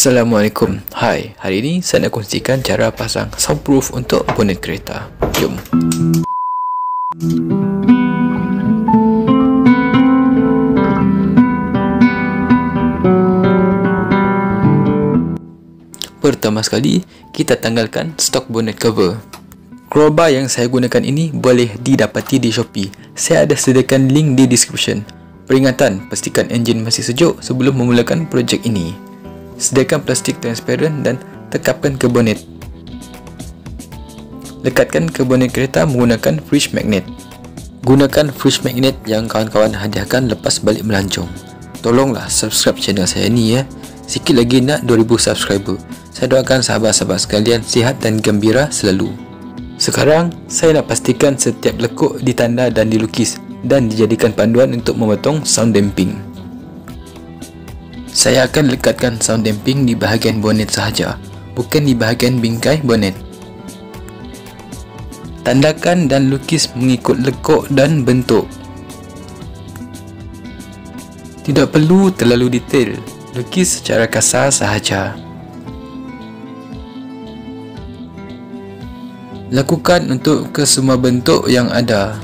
Assalamualaikum. Hai, hari ini saya nak kongsikan cara pasang soundproof untuk bonet kereta. Jom. Pertama sekali, kita tanggalkan stok bonet cover. Crowbar yang saya gunakan ini boleh didapati di Shopee. Saya ada sediakan link di description. Peringatan, pastikan enjin masih sejuk sebelum memulakan projek ini. Sediakan plastik transparent dan tekapkan ke bonet. Lekatkan ke bonet kereta menggunakan fridge magnet. Gunakan fridge magnet yang kawan-kawan hadiahkan lepas balik melancong. Tolonglah subscribe channel saya ni ya. Sikit lagi nak 2000 subscriber. Saya doakan sahabat-sahabat sekalian sihat dan gembira selalu. Sekarang, saya nak pastikan setiap lekuk ditanda dan dilukis dan dijadikan panduan untuk memotong sound damping. Saya akan lekatkan sound damping di bahagian bonet sahaja, bukan di bahagian bingkai bonet. Tandakan dan lukis mengikut lekuk dan bentuk. Tidak perlu terlalu detail, lukis secara kasar sahaja. Lakukan untuk kesemua bentuk yang ada.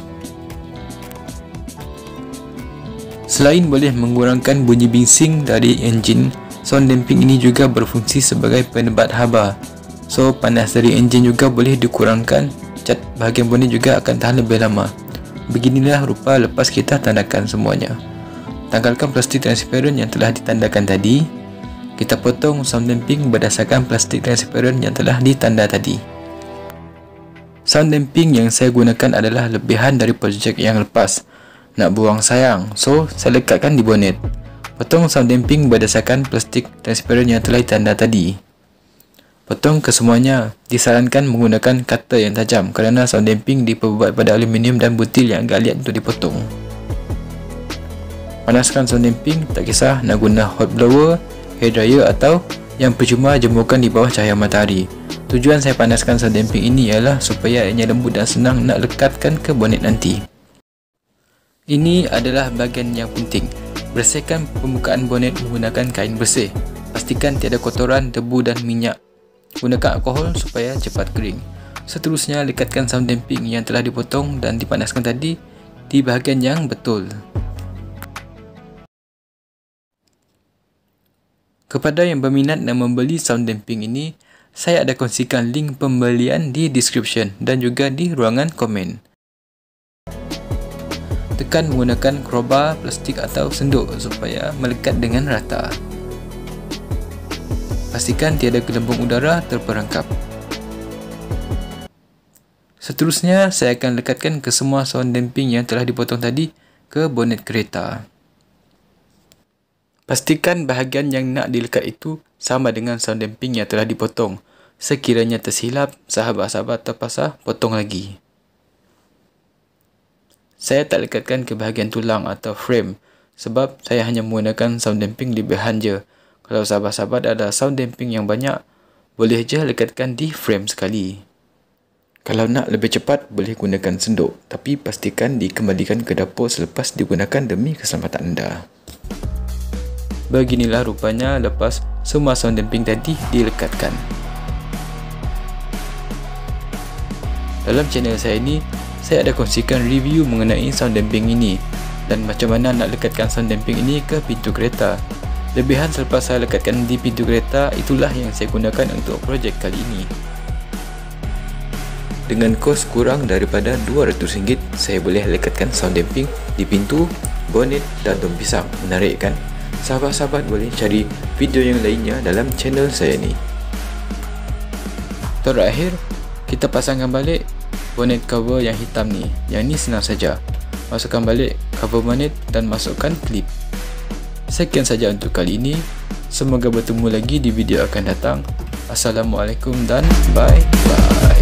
Selain boleh mengurangkan bunyi bising dari enjin, sound damping ini juga berfungsi sebagai penebat haba. So, panas dari enjin juga boleh dikurangkan. Cat bahagian bonet juga akan tahan lebih lama. Beginilah rupa lepas kita tandakan semuanya. Tanggalkan plastik transparent yang telah ditandakan tadi. Kita potong sound damping berdasarkan plastik transparent yang telah ditanda tadi. Sound damping yang saya gunakan adalah lebihan dari projek yang lepas. Nak buang sayang, so saya lekatkan di bonet. Potong sound damping berdasarkan plastik transparent yang telah ditanda tadi. Potong kesemuanya. Disarankan menggunakan cutter yang tajam kerana sound damping diperbuat pada aluminium dan butil yang agak liat untuk dipotong. Panaskan sound damping, tak kisah nak guna hot blower, hair dryer atau yang percuma jemurkan di bawah cahaya matahari. Tujuan saya panaskan sound damping ini ialah supaya ianya lembut dan senang nak lekatkan ke bonet nanti. Ini adalah bahagian yang penting. Bersihkan permukaan bonet menggunakan kain bersih. Pastikan tiada kotoran, debu dan minyak. Gunakan alkohol supaya cepat kering. Seterusnya, lekatkan sound damping yang telah dipotong dan dipanaskan tadi di bahagian yang betul. Kepada yang berminat nak membeli sound damping ini, saya ada kongsikan link pembelian di description dan juga di ruangan komen. Tekan menggunakan crowbar, plastik atau senduk supaya melekat dengan rata. Pastikan tiada gelembung udara terperangkap. Seterusnya, saya akan lekatkan ke semua sound damping yang telah dipotong tadi ke bonet kereta. Pastikan bahagian yang nak dilekat itu sama dengan sound damping yang telah dipotong. Sekiranya tersilap, sahabat-sahabat terpaksa potong lagi. Saya tak lekatkan ke bahagian tulang atau frame sebab saya hanya menggunakan sound damping lebihan je. Kalau sahabat-sahabat ada sound damping yang banyak, boleh je lekatkan di frame sekali. Kalau nak lebih cepat, boleh gunakan senduk, tapi pastikan dikembalikan ke dapur selepas digunakan demi keselamatan anda. Beginilah rupanya lepas semua sound damping tadi dilekatkan. Dalam channel saya ini, saya ada kongsikan review mengenai sound damping ini dan macam mana nak lekatkan sound damping ini ke pintu kereta. Lebihan selepas saya lekatkan di pintu kereta, itulah yang saya gunakan untuk projek kali ini. Dengan kos kurang daripada RM200, saya boleh lekatkan sound damping di pintu, bonet dan daun pisang. Menarik kan? Sahabat-sahabat boleh cari video yang lainnya dalam channel saya ni. Terakhir, kita pasangkan balik bonet cover yang hitam ni. Yang ni senang saja. Masukkan balik cover bonet dan masukkan klip. Sekian saja untuk kali ini. Semoga bertemu lagi di video akan datang. Assalamualaikum dan bye-bye.